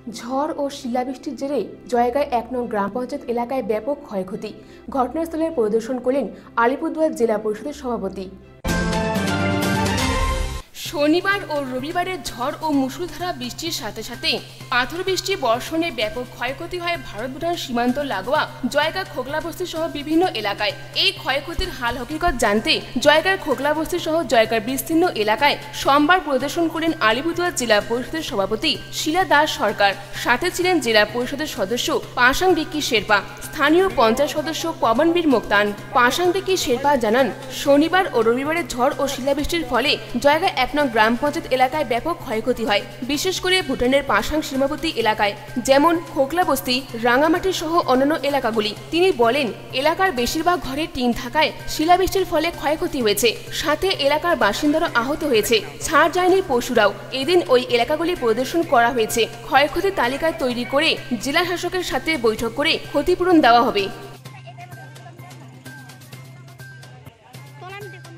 ঝড় ও শিলাবৃষ্টির জেরে জয়গাঁ ১ নং গ্রাম পঞ্চায়েত এলাকায় ব্যাপক ক্ষয়ক্ষতি। ঘটনাস্থলে পরিদর্শন করলেন আলিপুরদুয়ার জেলা পরিষদের সভাপতি। শনিবার ও রবিবারে ঝড় ও মুষলধারা বৃষ্টির সাথে সাথে পাথর বৃষ্টি বর্ষণে ব্যাপক ক্ষয়ক্ষতি হয় ভারত ভুটান সীমান্ত লাগোয়া জয়গাঁ খোকলাবস্তি সহ বিভিন্ন এলাকায়। এই ক্ষয়ক্ষতির হাল হকিকত জানতে জয়গাঁ খোকলাবস্তি সহ জয়গাঁর বিস্তীর্ণ এলাকায় সোমবার পরিদর্শন করেন আলিপুরদুয়ার জেলা পরিষদের সভাপতি শিলা দাস সরকার। সাথে ছিলেন জেলা পরিষদের সদস্য পাশাং বিক্কি শেরপা, স্থানীয় পঞ্চায়েত সদস্য পবনবীর মোক্তান। পাশাং বিক্কি শেরপা জানান, শনিবার ও রবিবারে ঝড় ও শিলাবৃষ্টির ফলে জয়গাঁ ১ নং গ্রাম পঞ্চায়েত এলাকায় ব্যাপক ক্ষয়ক্ষতি হয়, বিশেষ করে ভুটানের পাশাং সীমাবর্তী এলাকায়, যেমন খোকলাবস্তি, রাঙামাটি সহ অন্যান্য এলাকাগুলি। তিনি বলেন, এলাকার বেশিরভাগ ঘরে টিন থাকায় শিলাবৃষ্টির ফলে ক্ষয়ক্ষতি হয়েছে, সাথে এলাকার বাসিন্দারা আহত হয়েছে। ছাড় যায়নি পশুরাও। এদিন ওই এলাকাগুলি পরিদর্শন করা হয়েছে। ক্ষয়ক্ষতির তালিকা তৈরি করে জেলা শাসকের সাথে বৈঠক করে ক্ষতিপূরণ দেওয়া হবে।